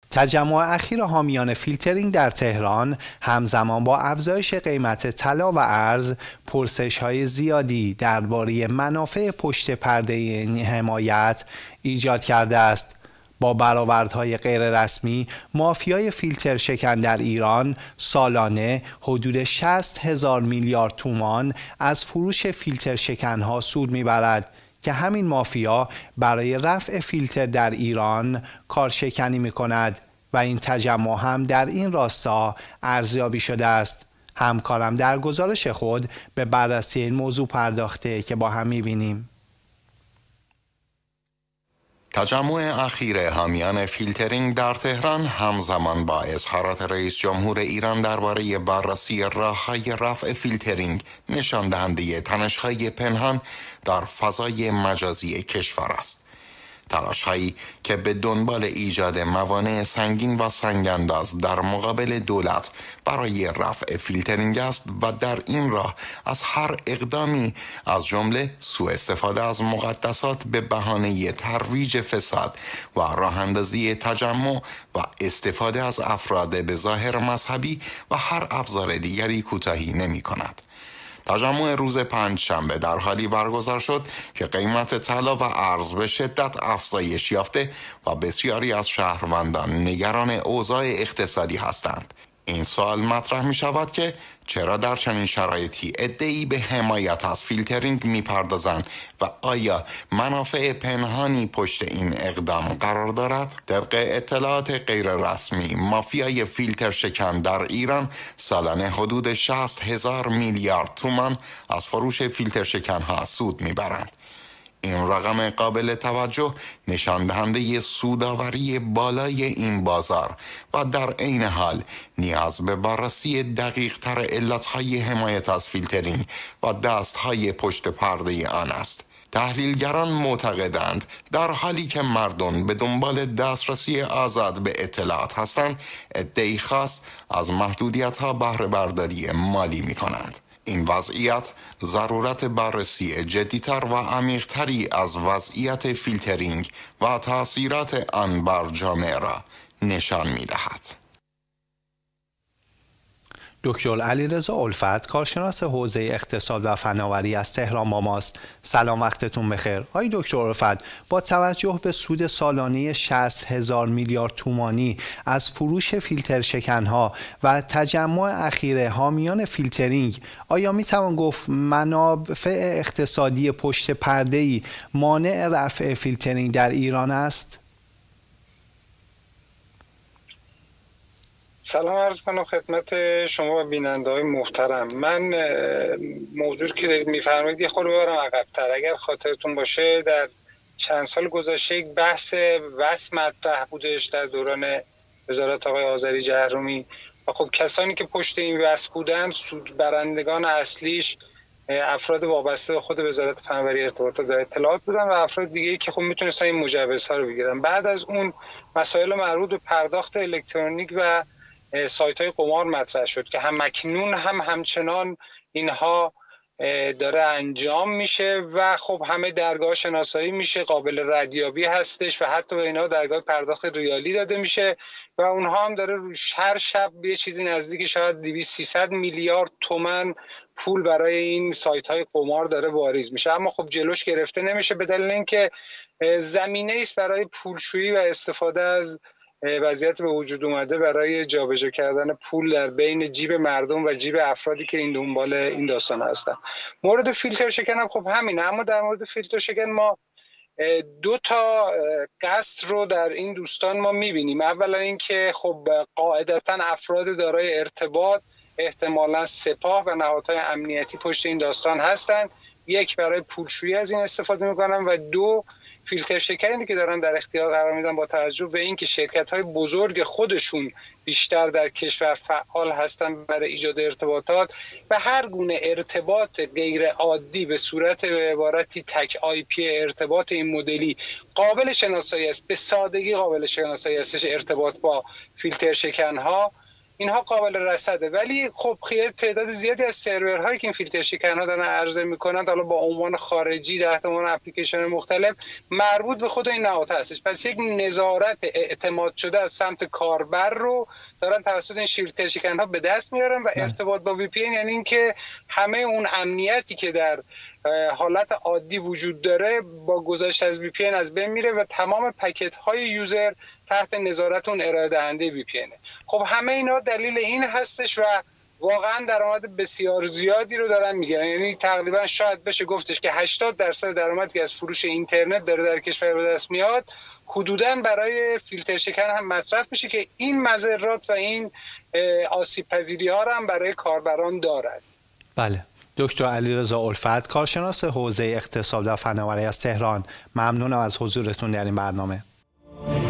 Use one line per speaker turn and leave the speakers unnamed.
تجمع اخیر حامیان فیلترینگ در تهران همزمان با افزایش قیمت طلا و ارز پرسش‌های زیادی درباره منافع پشت پرده این حمایت ایجاد کرده است. با برآوردهای غیررسمی، مافیای فیلتر شکن در ایران سالانه حدود 60,000 میلیارد تومان از فروش فیلتر شکنها سود میبرد که همین مافیا برای رفع فیلتر در ایران کارشکنی میکند و این تجمع هم در این راستا ارزیابی شده است. همکارم در گزارش خود به بررسی این موضوع پرداخته که با هم میبینیم.
تجمع اخیر حامیان فیلترینگ در تهران همزمان با اظهارات رئیس جمهور ایران درباره بررسی راه‌های رفع فیلترینگ نشان دهنده تنش‌های پنهان در فضای مجازی کشور است. تلاش‌هایی که به دنبال ایجاد موانع سنگین و سنگ‌انداز در مقابل دولت برای رفع فیلترینگ است و در این راه از هر اقدامی از جمله سوء استفاده از مقدسات به بهانه ترویج فساد و راه‌اندازی تجمع و استفاده از افراد به ظاهر مذهبی و هر ابزار دیگری کوتاهی نمی‌کند. تجمع روز پنجشنبه در حالی برگزار شد که قیمت طلا و ارز به شدت افزایش یافته و بسیاری از شهروندان نگران اوضاع اقتصادی هستند. این سوال مطرح می شود که چرا در چنین شرایطی عده‌ای به حمایت از فیلترینگ می پردازند و آیا منافع پنهانی پشت این اقدام قرار دارد؟ طبق اطلاعات غیر رسمی، مافیای فیلتر شکن در ایران سالانه حدود 60,000 میلیارد تومان از فروش فیلتر شکن ها سود می برند. این رقم قابل توجه نشان دهنده سودآوری بالای این بازار و در عین حال نیاز به بررسی دقیق تر علتهای حمایت از فیلترینگ و دستهای پشت پرده آن است. تحلیلگران معتقدند در حالی که مردم به دنبال دسترسی آزاد به اطلاعات هستند، عده‌ای خاص از محدودیت‌ها بهره برداری مالی می‌کنند. این وضعیت ضرورت بررسی جدی‌تر و عمیق‌تری از وضعیت فیلترینگ و تأثیرات آن بر جامعه را نشان می‌دهد.
دکتر علیرضا الفت، کارشناس حوزه اقتصاد و فناوری از تهران با ماست. سلام، وقتتون بخیر. آقای دکتر الفت، با توجه به سود سالانه 60,000 میلیارد تومانی از فروش فیلتر شکنها و تجمع اخیر حامیان فیلترینگ، آیا میتوان گفت منافع اقتصادی پشت پرده‌ای مانع رفع فیلترینگ در ایران است؟
سلام عرض کنم خدمت شما و بیننده های محترم. من موضوع که میفرمایید یه خورده ببرم عقب‌تر. اگر خاطرتون باشه در چند سال گذشته یک بحث وصل مطرح بودش در دوران وزارت آقای آذری جهرومی و خب کسانی که پشت این وصل بودن سود برندگان اصلیش افراد وابسته به خود وزارت فناوری ارتباطات و اطلاعات بودن و افراد دیگه‌ای که خب میتونستن این مجوزها رو بگیرن. بعد از اون مسائل مربوط به پرداخت الکترونیک و سایت‌های قمار مطرح شد که هم اکنون هم همچنان اینها داره انجام میشه و خب همه درگاه شناسایی میشه، قابل ردیابی هستش و حتی به اینها درگاه پرداخت ریالی داده میشه و اونها هم داره هر شب یه چیزی نزدیک شاید 200-300 میلیارد تومان پول برای این سایت‌های قمار داره واریز میشه. اما خب جلوش گرفته نمیشه به دلیل اینکه زمینه است برای پولشویی و استفاده از وضعیت به وجود اومده برای جابجا کردن پول در بین جیب مردم و جیب افرادی که این دنبال این داستان هستن. مورد فیلتر شکن هم خب همینه، اما در مورد فیلتر شکن ما دو تا قصد رو در این دوستان ما میبینیم. اولا اینکه خب قاعدتا افراد دارای ارتباط، احتمالاً سپاه و نهادهای امنیتی پشت این داستان هستند، یک برای پولشویی از این استفاده میکنن و دو فیلتر شکنی که دارن در اختیار قرار میدن با توجه به اینکه شرکت‌های بزرگ خودشون بیشتر در کشور فعال هستن برای ایجاد ارتباطات و هر گونه ارتباط غیر عادی به صورت به عبارتی تک آی پی ارتباط این مدلی قابل شناسایی است، به سادگی قابل شناسایی است ارتباط با فیلتر شکن‌ها اینها قابل رصده. ولی خب تعداد زیادی از سرورهایی که این فیلتر شکن‌ها دارن عرضه میکنن، حالا با عنوان خارجی تحت عنوان اپلیکیشن مختلف، مربوط به خود این نهادها هستش. پس یک نظارت اعتماد شده از سمت کاربر رو دارن توسط این فیلتر شکن‌ها به دست میارن و ارتباط با VPN یعنی اینکه همه اون امنیتی که در حالت عادی وجود داره با گذاشت از VPN از بین میره و تمام پکت‌های یوزر تحت نظارت اون ارائه دهنده VPN. خب همه اینا دلیل این هستش و واقعا درآمد بسیار زیادی رو دارن میگیرن. یعنی تقریبا شاید بشه گفتش که 80% درآمدی که از فروش اینترنت داره در کشور به دست میاد حدوداً برای فیلتر شکن هم مصرف میشه که این مضرات و این آسیب پذیری ها رو هم برای کاربران دارد.
بله. دکتر علیرضا الفت، کارشناس حوزه اقتصاد و فناوری از تهران، ممنونم از حضورتون در این برنامه.